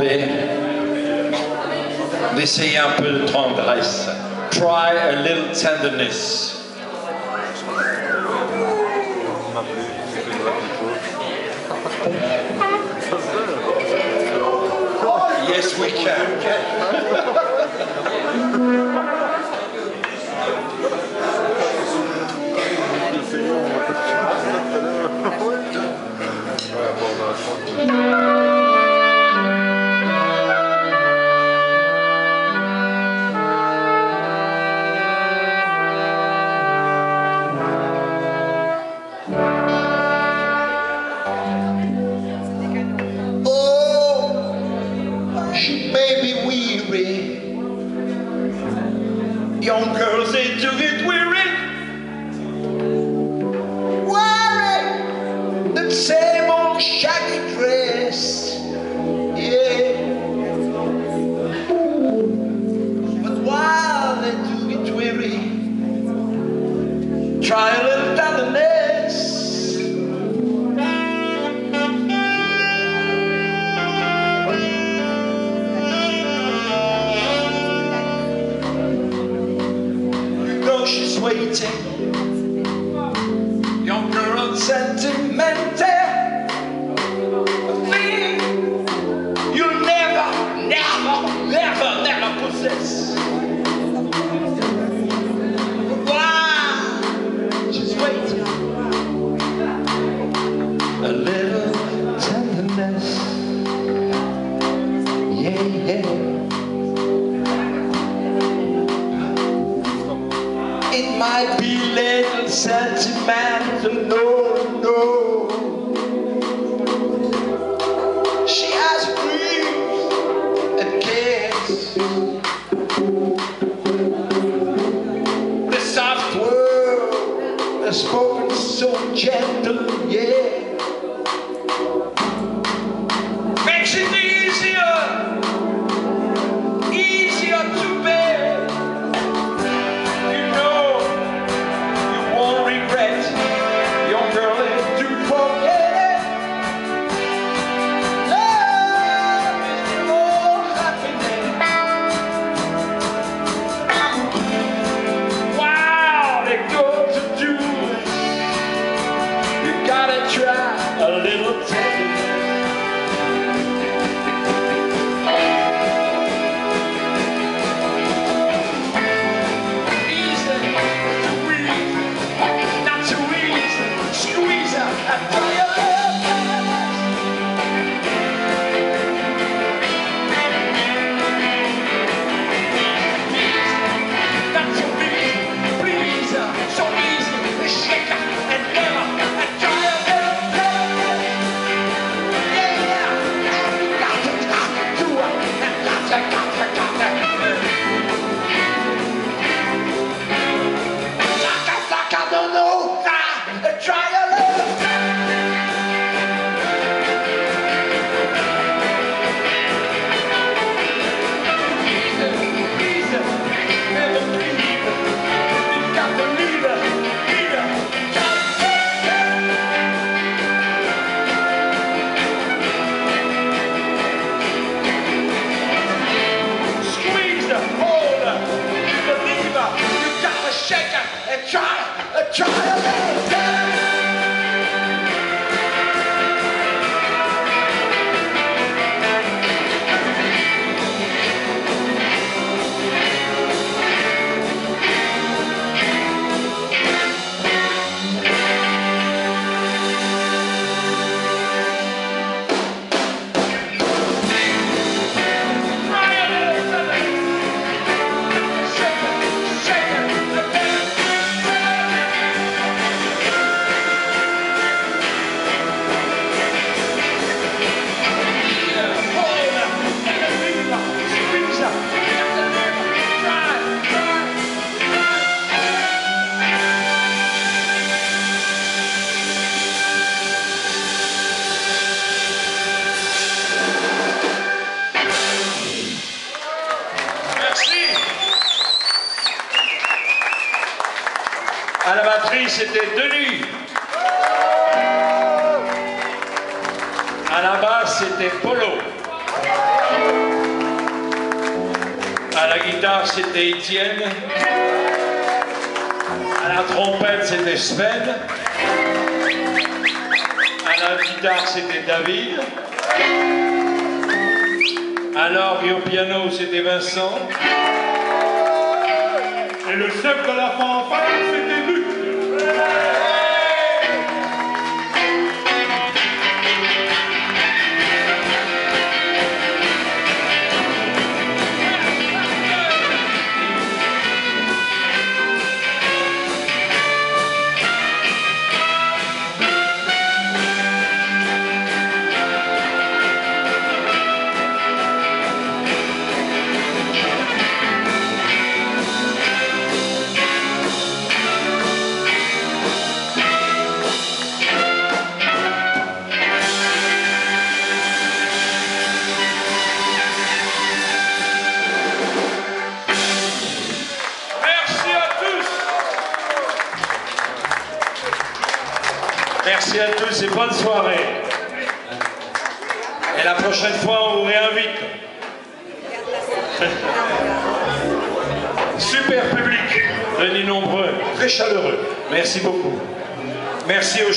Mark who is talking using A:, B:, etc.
A: demander d'essayer un peu de tendresse. Try a little tenderness. Yes, we can. Young girls, they do get weary. Wearing the same old shaggy dress. Yeah. But while they do get weary, try a little tenderness. She's waiting, young girl sentimental, thing you'll never, never, never, never possess. Wow, she's waiting, a little tenderness, yeah, yeah. It might be little sentimental, no, no. She has dreams and cares. The soft word has spoken so gentle, yeah. Makes it easier to bear. Try a little À la batterie, c'était Denis. À la basse, c'était Polo.
B: la guitare, c'était Étienne. À la trompette, c'était Sven. À la guitare, c'était David. À l'orgue et au piano, c'était Vincent.
C: Et le chef de la fanfare, c'était Luc.
B: Merci à tous et bonne soirée. Et la prochaine fois, on vous réinvite. Super public, venez nombreux, très chaleureux. Merci beaucoup. Merci aux